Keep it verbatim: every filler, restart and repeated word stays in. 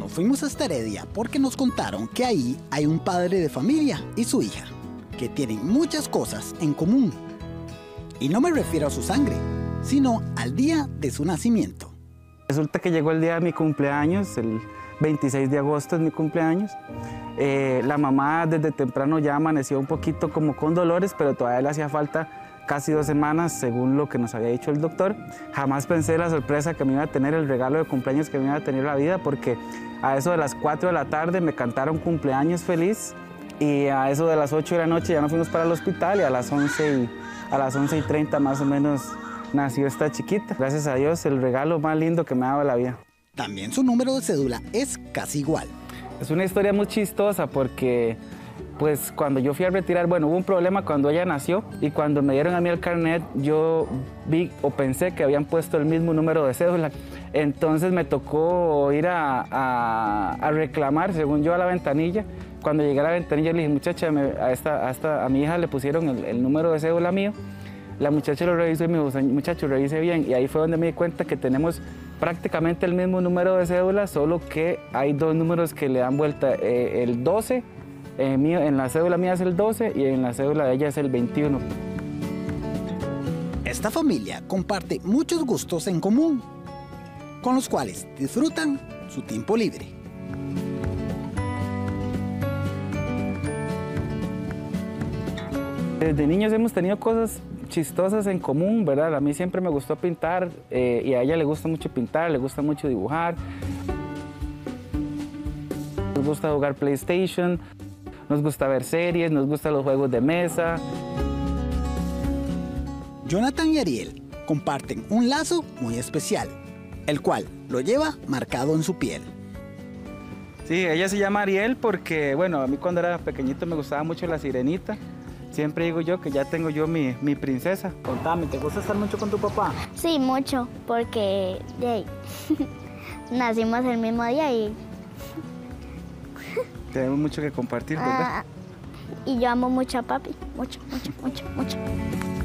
Nos fuimos hasta Heredia porque nos contaron que ahí hay un padre de familia y su hija, que tienen muchas cosas en común. Y no me refiero a su sangre, sino al día de su nacimiento. Resulta que llegó el día de mi cumpleaños, el veintiséis de agosto es mi cumpleaños. Eh, la mamá desde temprano ya amaneció un poquito como con dolores, pero todavía le hacía falta casi dos semanas, según lo que nos había dicho el doctor. Jamás pensé la sorpresa que me iba a tener, el regalo de cumpleaños que me iba a tener la vida, porque a eso de las cuatro de la tarde me cantaron cumpleaños feliz y a eso de las ocho de la noche ya nos fuimos para el hospital y a las once y, a las once y treinta más o menos nació esta chiquita. Gracias a Dios, el regalo más lindo que me ha dado la vida. También su número de cédula es casi igual. Es una historia muy chistosa porque pues cuando yo fui a retirar, bueno, hubo un problema cuando ella nació y cuando me dieron a mí el carnet yo vi o pensé que habían puesto el mismo número de cédula. Entonces me tocó ir a, a, a reclamar, según yo, a la ventanilla. Cuando llegué a la ventanilla le dije, muchacha, me, a, esta, a, esta, a mi hija le pusieron el, el número de cédula mío. La muchacha lo revisó y me dijo, muchacho, revise bien. Y ahí fue donde me di cuenta que tenemos prácticamente el mismo número de cédula, solo que hay dos números que le dan vuelta. Eh, el doce, eh, mío, en la cédula mía es el doce y en la cédula de ella es el veintiuno. Esta familia comparte muchos gustos en común, con los cuales disfrutan su tiempo libre. Desde niños hemos tenido cosas chistosas en común, ¿verdad? A mí siempre me gustó pintar eh, y a ella le gusta mucho pintar, le gusta mucho dibujar. Nos gusta jugar PlayStation, nos gusta ver series, nos gustan los juegos de mesa. Jonathan y Ariel comparten un lazo muy especial, el cual lo lleva marcado en su piel. Sí, ella se llama Ariel porque, bueno, a mí cuando era pequeñito me gustaba mucho La Sirenita. Siempre digo yo que ya tengo yo mi, mi princesa. Contame, ¿te gusta estar mucho con tu papá? Sí, mucho, porque hey, nacimos el mismo día y... Tenemos mucho que compartir, ¿verdad? Ah, y yo amo mucho a papi, mucho, mucho, mucho, mucho.